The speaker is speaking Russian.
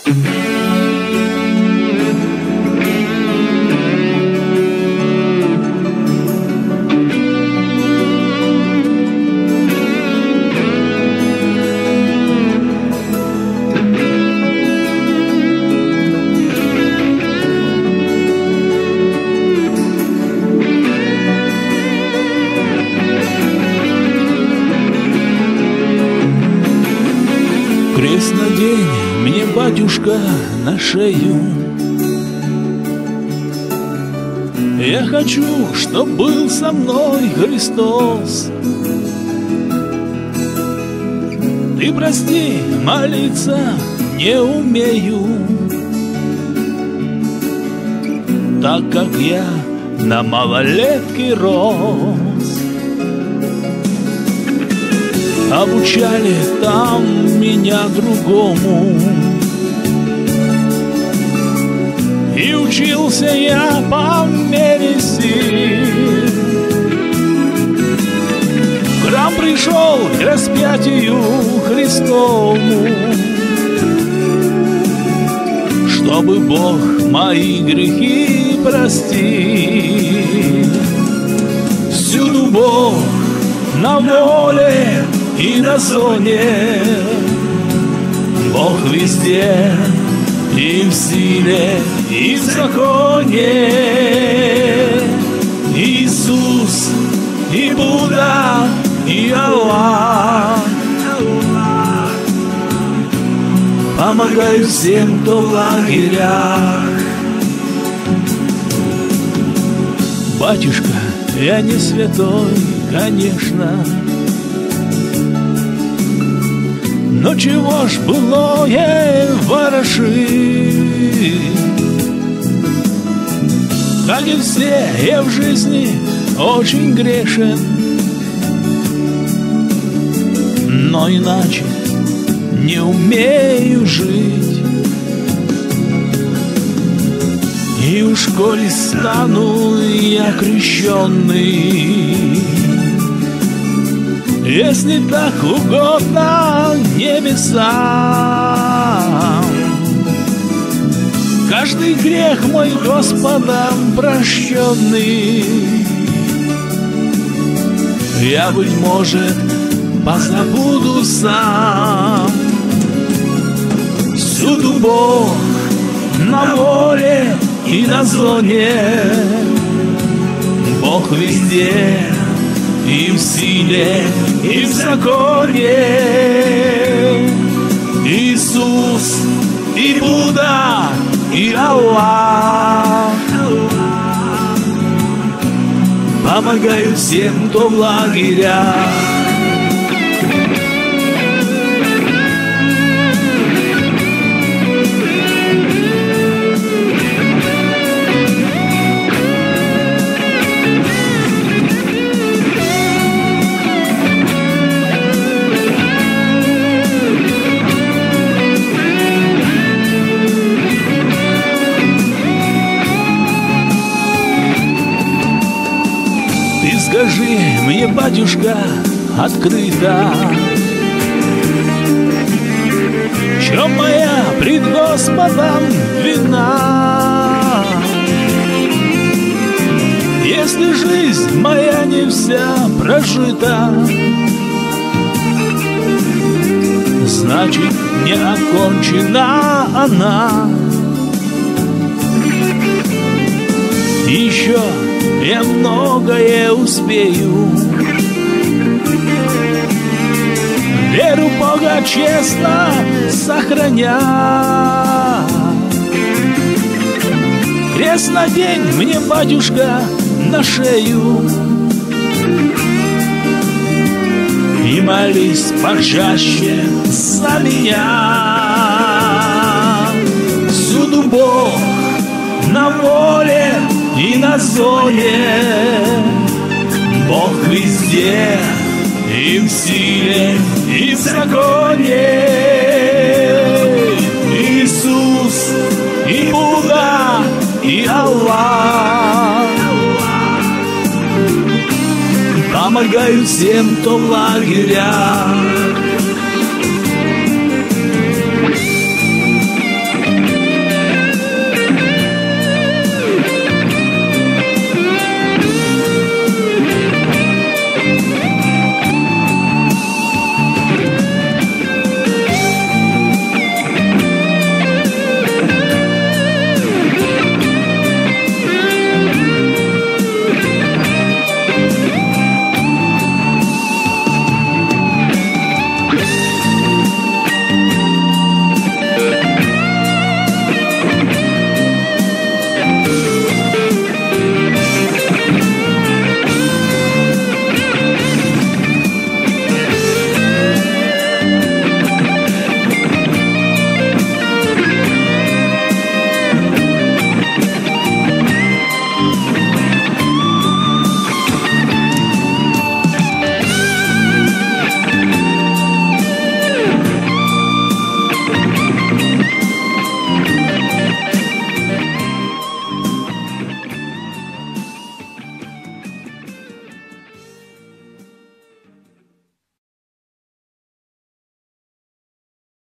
Крест надень мне, батюшка, на шею. Я хочу, чтоб был со мной Христос. Ты прости, молиться не умею, так как я на малолетке рос. Обучали там меня другому, и учился я по мере сил. В храм пришел к распятию Христову, чтобы Бог мои грехи простил. Всюду Бог на воле и на зоне, Бог везде, и в силе, и в законе. Иисус, и Будда, и Аллах помогают всем, кто в лагерях. Батюшка, я не святой, конечно, но чего ж былое вороши? Как и все, я в жизни очень грешен, но иначе не умею жить. И уж коли стану я крещенный, если так угодно небесам, каждый грех мой Господом прощенный, я, быть может, позабуду сам. Всюду Бог на воле и на зоне, Бог везде, и в силе, и в законе. Иисус, и Будда, и Аллах помогают всем, кто в лагерях. Скажи мне, батюшка, открыто, в чем моя пред Господом вина? Если жизнь моя не вся прожита, значит, не окончена она. Еще я многое успею, веру Бога честно сохраня. Крест надень мне, батюшка, на шею и молись почаще за меня. Всюду Бог на воле и на зоне, Бог везде, и в силе, и в законе. Иисус, и Будда, и Аллах помогают всем, кто в лагерях.